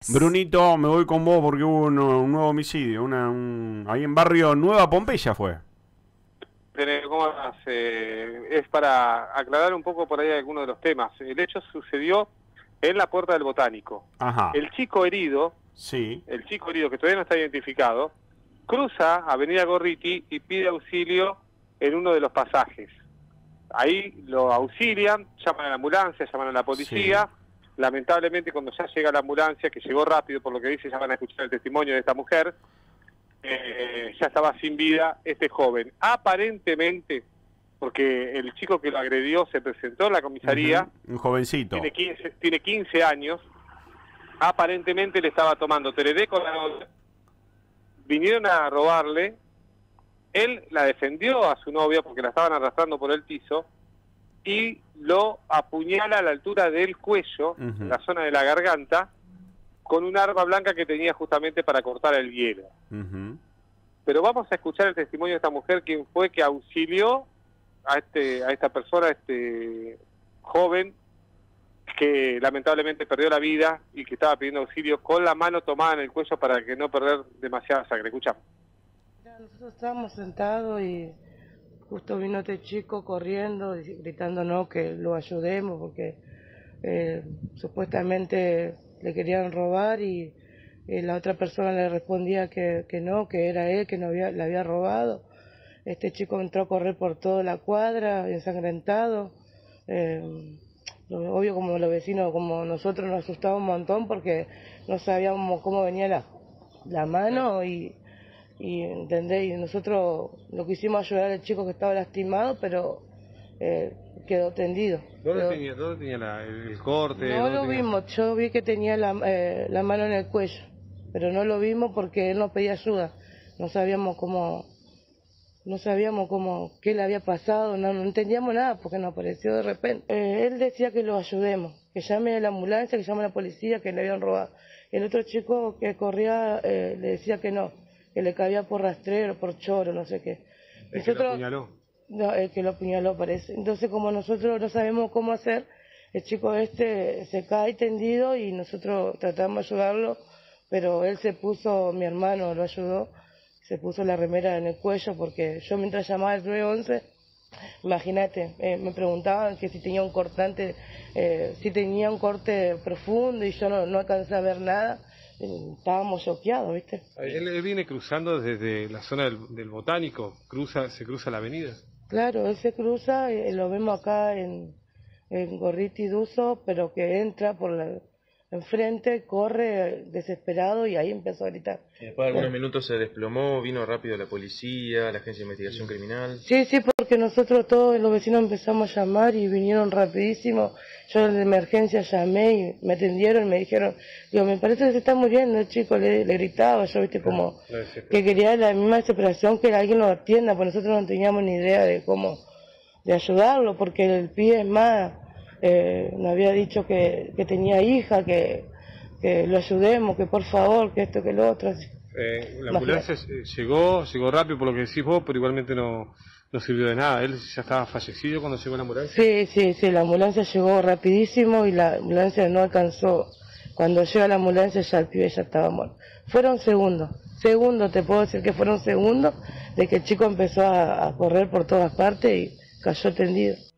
Brunito, me voy con vos porque hubo un nuevo homicidio. Ahí en barrio Nueva Pompeya fue. ¿Cómo andás? Es para aclarar un poco por ahí algunos de los temas. El hecho sucedió en la Puerta del Botánico. Ajá. El chico herido, Sí. que todavía no está identificado, cruza Avenida Gorriti y pide auxilio en uno de los pasajes. Ahí lo auxilian, llaman a la ambulancia, llaman a la policía. Sí. Lamentablemente, cuando ya llega la ambulancia, que llegó rápido, por lo que dice, ya van a escuchar el testimonio de esta mujer, ya estaba sin vida este joven. Aparentemente, porque el chico que lo agredió se presentó en la comisaría, Un jovencito. tiene 15 años, aparentemente le estaba tomando tereré con la novia, vinieron a robarle, él la defendió a su novia porque la estaban arrastrando por el piso, y lo apuñala a la altura del cuello, en la zona de la garganta, con un arma blanca que tenía justamente para cortar el hielo. Pero vamos a escuchar el testimonio de esta mujer, quien fue que auxilió a esta persona, a este joven, que lamentablemente perdió la vida y que estaba pidiendo auxilio con la mano tomada en el cuello para que no perder demasiada sangre. Escuchamos. Nosotros estábamos sentados y justo vino este chico corriendo, gritándonos que lo ayudemos porque supuestamente le querían robar y la otra persona le respondía que no, que era él, que no le había robado. Este chico entró a correr por toda la cuadra, ensangrentado. Obvio, como los vecinos, como nosotros nos asustaba un montón porque no sabíamos cómo venía la mano y ¿entendés? Y nosotros lo quisimos ayudar al chico que estaba lastimado, pero quedó tendido. ¿Dónde tenía el corte? No lo vimos, yo vi que tenía la mano en el cuello, pero no lo vimos porque él nos pedía ayuda. No sabíamos qué le había pasado, no entendíamos nada porque nos apareció de repente. Él decía que lo ayudemos, que llame a la ambulancia, que llame a la policía, que le habían robado. El otro chico que corría le decía que no, que le cabía por rastrero, por choro, no sé qué. ¿El que lo apuñaló? No, el que lo apuñaló parece. Entonces, como nosotros no sabemos cómo hacer, el chico se cae tendido y nosotros tratamos de ayudarlo, pero él mi hermano lo ayudó, se puso la remera en el cuello porque yo mientras llamaba al 911, imagínate, me preguntaban que si tenía un cortante, si tenía un corte profundo y yo no alcancé a ver nada. Estábamos choqueados, ¿viste? Él viene cruzando desde la zona del Botánico, se cruza la avenida. Claro, él se cruza, lo vemos acá en Gorriti Duso, pero que entra por enfrente, corre desesperado y ahí empezó a gritar. Después de algunos minutos se desplomó, vino rápido la policía, la agencia de investigación criminal. Sí, porque nosotros todos los vecinos empezamos a llamar y vinieron rapidísimo. Yo de emergencia llamé y me atendieron y me dijeron, digo, me parece que se está muriendo el chico, le gritaba, yo viste como que quería la misma desesperación que alguien lo atienda, porque nosotros no teníamos ni idea de ayudarlo, porque el pibe es más, nos había dicho que tenía hija, que lo ayudemos, que por favor, que esto, que lo otro. La ambulancia llegó rápido por lo que decís vos, pero igualmente no sirvió de nada. ¿Él ya estaba fallecido cuando llegó la ambulancia? Sí, la ambulancia llegó rapidísimo y la ambulancia no alcanzó. Cuando llega la ambulancia ya el pibe ya estaba muerto. Fueron segundos, te puedo decir que fueron segundos de que el chico empezó a correr por todas partes y cayó tendido.